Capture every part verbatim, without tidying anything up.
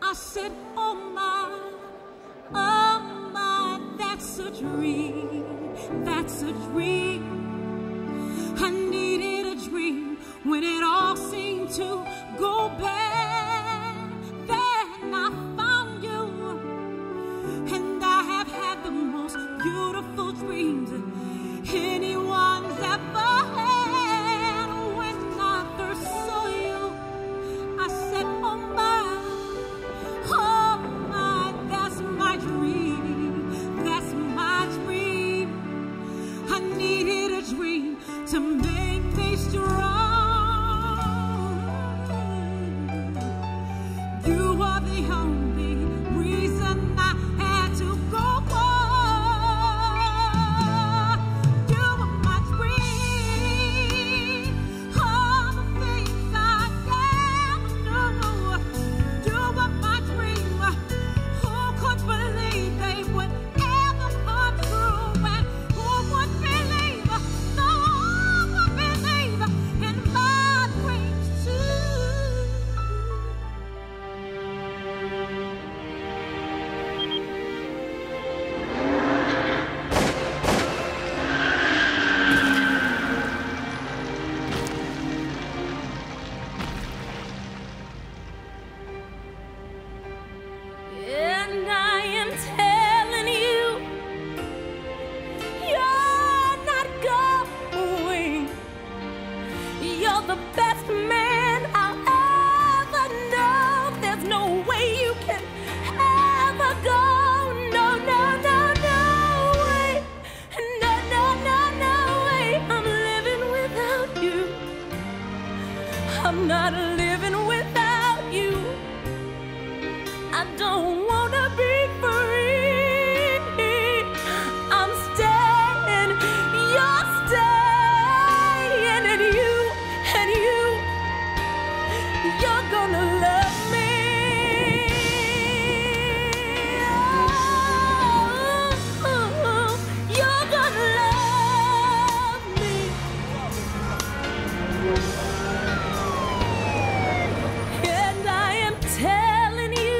I said, oh my, oh my, that's a dream, that's a dream. I needed a dream when it all seemed to go bad. Then I found you, and I have had the most beautiful dreams anyone's ever had. When I first saw you, I said, oh my, oh my, that's my dream, that's my dream. I needed a dream to make me strong. You are the only reason I had to go on. You are my dream, all the things I never knew. You are my dream, who could believe they would ever come true? And who would believe, no one would believe in my dreams too. And I am telling you, you're not going. You're the best man I'll ever know. There's no way you can ever go. No, no, no, no way. No, no, no, no way. I'm living without you. I'm not living without you. I don't wanna be free. I'm staying, you're staying, and you, and you, you're gonna love me. Oh, oh, oh, you're gonna love me. And I am telling you,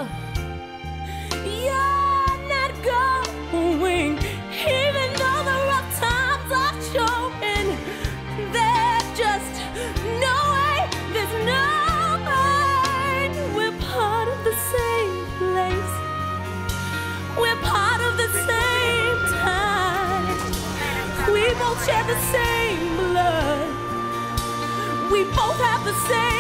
you're not going. Even though the rough times are showing, there's just no way, there's no way. We're part of the same place, we're part of the same time. We both share the same blood, we both have the same